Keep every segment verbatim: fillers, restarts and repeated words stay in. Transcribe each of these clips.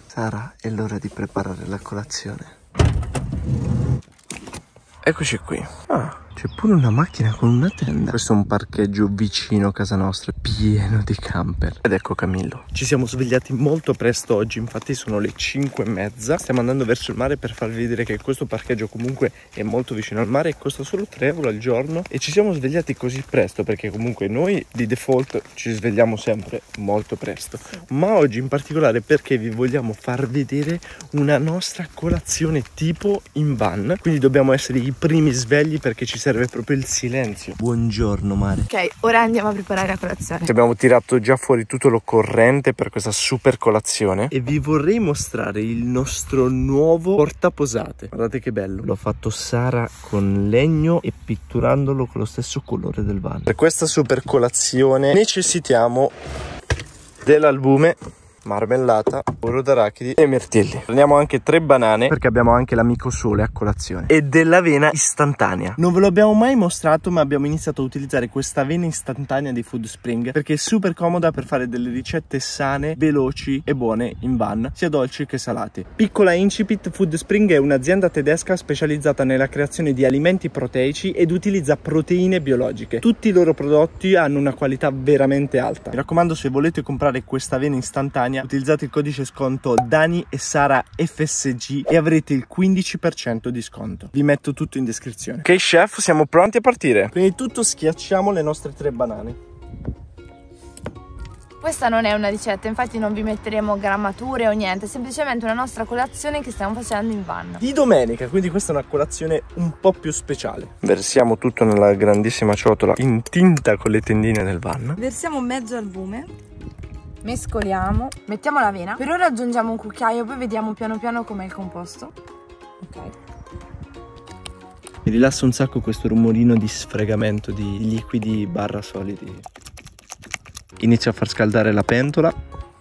Sara, è l'ora di preparare la colazione. Eccoci qui. Ah, c'è pure una macchina con una tenda. Questo è un parcheggio vicino a casa nostra, pieno di camper. Ed ecco Camillo. Ci siamo svegliati molto presto oggi, infatti sono le cinque e mezza. Stiamo andando verso il mare per farvi vedere che questo parcheggio comunque è molto vicino al mare e costa solo tre euro al giorno. E ci siamo svegliati così presto perché comunque noi di default ci svegliamo sempre molto presto. Ma oggi in particolare perché vi vogliamo far vedere una nostra colazione tipo in van. Quindi dobbiamo essere i primi svegli perché ci serve proprio il silenzio. Buongiorno mare. Ok, ora andiamo a preparare la colazione. Ci abbiamo tirato già fuori tutto l'occorrente per questa super colazione e vi vorrei mostrare il nostro nuovo portaposate. Guardate che bello. L'ho fatto Sara con legno e pitturandolo con lo stesso colore del van. Per questa super colazione necessitiamo dell'albume, marmellata, burro d'arachidi e mirtilli. Prendiamo anche tre banane perché abbiamo anche l'amico sole a colazione e dell'avena istantanea. Non ve lo abbiamo mai mostrato, ma abbiamo iniziato a utilizzare questa avena istantanea di Food Spring perché è super comoda per fare delle ricette sane, veloci e buone in van, sia dolci che salate. Piccola incipit: Food Spring è un'azienda tedesca specializzata nella creazione di alimenti proteici ed utilizza proteine biologiche. Tutti i loro prodotti hanno una qualità veramente alta. Mi raccomando, se volete comprare questa avena istantanea, utilizzate il codice sconto Dani e Sara F S G e avrete il quindici per cento di sconto. Vi metto tutto in descrizione. Ok chef, siamo pronti a partire. Prima di tutto schiacciamo le nostre tre banane. Questa non è una ricetta, infatti non vi metteremo grammature o niente, è semplicemente una nostra colazione che stiamo facendo in van. Di domenica, quindi questa è una colazione un po' più speciale. Versiamo tutto nella grandissima ciotola intinta con le tendine del van. Versiamo mezzo albume. Mescoliamo, mettiamo l'avena. Per ora aggiungiamo un cucchiaio, poi vediamo piano piano com'è il composto. Ok. Mi rilassa un sacco questo rumorino di sfregamento di liquidi barra solidi. Inizio a far scaldare la pentola.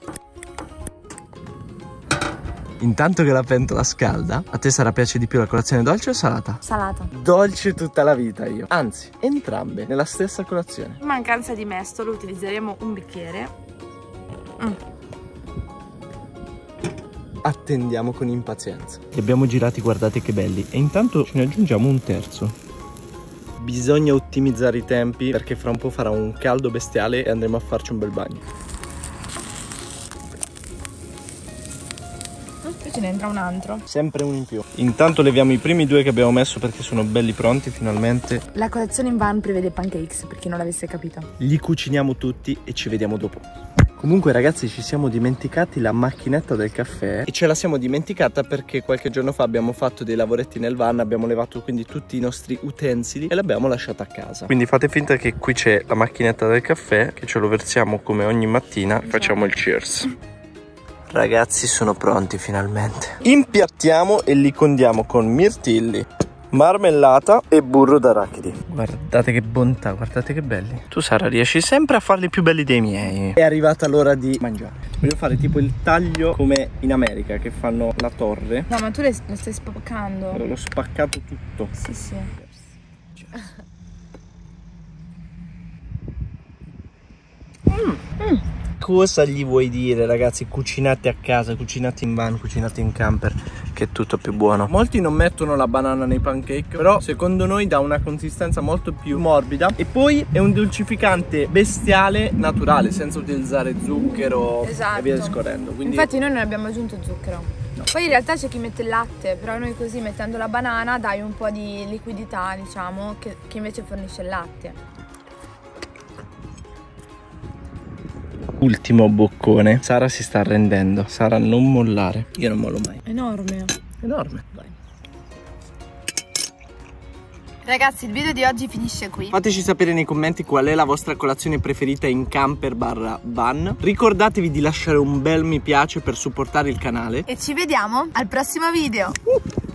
Intanto che la pentola scalda, a te Sara piace di più la colazione dolce o salata? Salata. Dolce tutta la vita io. Anzi, entrambe nella stessa colazione. In mancanza di mestolo utilizzeremo un bicchiere. Mm. Attendiamo con impazienza. Li abbiamo girati, guardate che belli. E intanto ce ne aggiungiamo un terzo. Bisogna ottimizzare i tempi perché fra un po' farà un caldo bestiale e andremo a farci un bel bagno. Poi ce ne entra un altro. Sempre uno in più. Intanto leviamo i primi due che abbiamo messo perché sono belli pronti finalmente. La colazione in van prevede pancakes, per chi non l'avesse capito. Li cuciniamo tutti e ci vediamo dopo. Comunque ragazzi, ci siamo dimenticati la macchinetta del caffè e ce la siamo dimenticata perché qualche giorno fa abbiamo fatto dei lavoretti nel van, abbiamo levato quindi tutti i nostri utensili e l'abbiamo lasciata a casa. Quindi fate finta che qui c'è la macchinetta del caffè, che ce lo versiamo come ogni mattina e facciamo il cheers. Ragazzi, sono pronti finalmente. Impiattiamo e li condiamo con mirtilli, marmellata e burro d'arachidi. Guardate che bontà, guardate che belli. Tu Sara riesci sempre a farli più belli dei miei. È arrivata l'ora di mangiare. Voglio fare tipo il taglio come in America che fanno la torre. No, ma tu le, le stai spaccando. L'ho spaccato tutto. Sì, sì. Mm. Mm. Cosa gli vuoi dire ragazzi? Cucinate a casa, cucinate in van, cucinate in camper, che è tutto più buono. Molti non mettono la banana nei pancake, però secondo noi dà una consistenza molto più morbida e poi è un dolcificante bestiale naturale, senza utilizzare zucchero. Esatto. E via discorrendo. Quindi... infatti noi non abbiamo aggiunto zucchero. No. Poi in realtà c'è chi mette il latte, però noi così mettendo la banana dai un po' di liquidità, diciamo, che, che invece fornisce il latte. Ultimo boccone. Sara si sta arrendendo. Sara, non mollare. Io non mollo mai. Enorme. Enorme. Vai. Ragazzi, il video di oggi finisce qui. Fateci sapere nei commenti qual è la vostra colazione preferita in camper barra van. Ricordatevi di lasciare un bel mi piace per supportare il canale. E ci vediamo al prossimo video. Uh.